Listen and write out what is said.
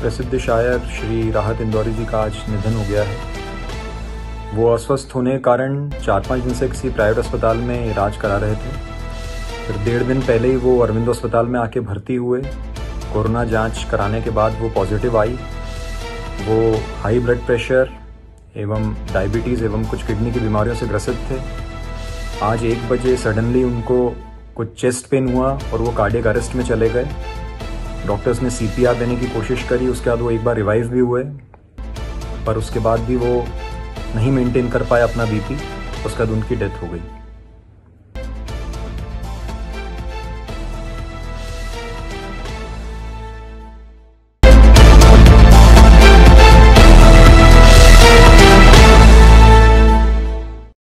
प्रसिद्ध शायर श्री राहत इंदौरी जी का आज निधन हो गया है। वो अस्वस्थ होने के कारण 4-5 दिन से किसी प्राइवेट अस्पताल में इलाज करा रहे थे। फिर 1.5 दिन पहले ही वो अरविंदो अस्पताल में आके भर्ती हुए। कोरोना जांच कराने के बाद वो पॉजिटिव आई। वो हाई ब्लड प्रेशर एवं डायबिटीज़ एवं कुछ किडनी की बीमारियों से ग्रसित थे। आज 1 बजे सडनली उनको कुछ चेस्ट पेन हुआ और वो कार्डियक अरेस्ट में चले गए। डॉक्टर्स ने CPR देने की कोशिश करी, उसके बाद वो एक बार रिवाइव भी हुए, पर उसके बाद भी वो नहीं मेंटेन कर पाए अपना BP, उसके बाद उनकी डेथ हो गई।